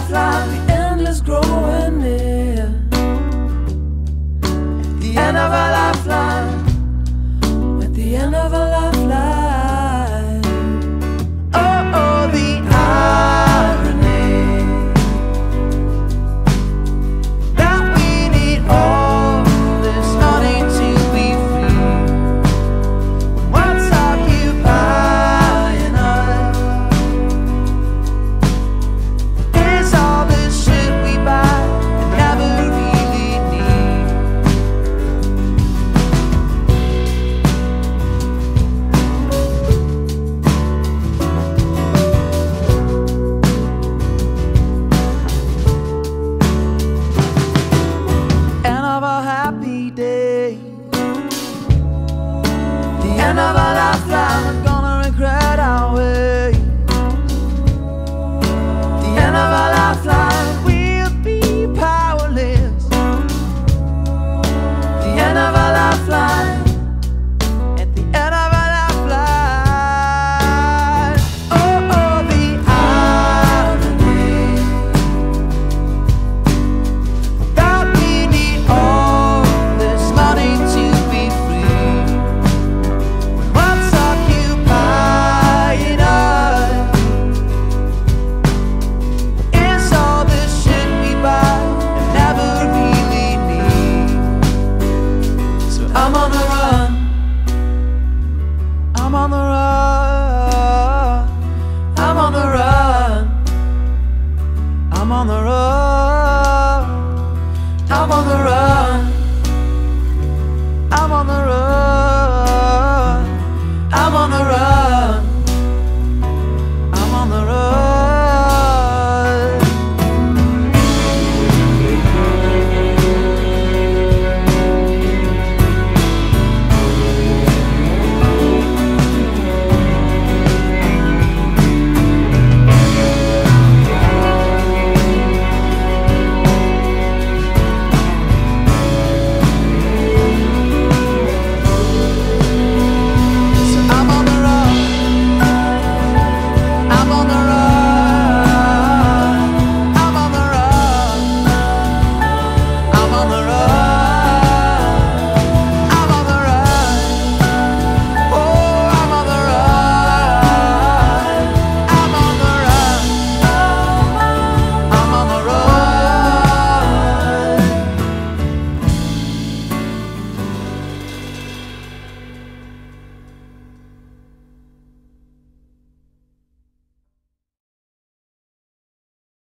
lifeline, the end is growing near. The end of our lifeline, at the end of our lifeline. Oh, oh, the irony that we need all this money to be free. What's occupying us is all this shit we buy and never really need. End of a happy day, the end of our lifeline, we're gonna regret our ways. The end of our lifeline, we'll be powerless. The end of our lifeline, at the end of our lifeline. Oh, oh, the irony that we need all this money to be free. What's occupying us is all this shit we buy and never really need. So I'm on the run, I'm on the run, I'm on the run, I'm on the run, I'm on the run, I'm on the run, I'm on the run.